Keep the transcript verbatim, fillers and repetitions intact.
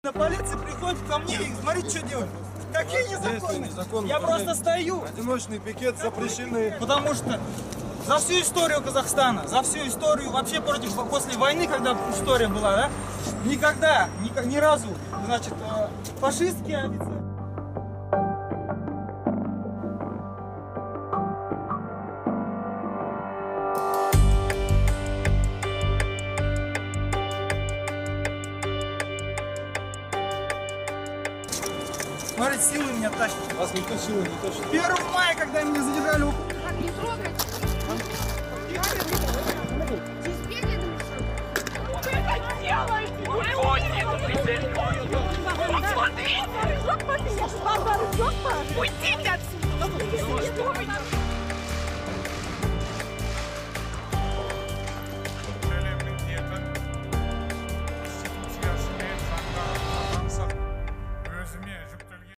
На полиции приходит ко мне и смотрите, что делать. Какие незаконные? Я просто стою. Одиночный пикет запрещены. Потому что за всю историю Казахстана, за всю историю, вообще против, после войны, когда история была, да, никогда, ни, ни разу, значит, фашистские офицеры. Смотрите, силы меня тащат. Вас никто силы не тащит. первого мая, когда меня задержали. Не трогать. Что это делаете? Посмотрите! Уйдите отсюда! Özüme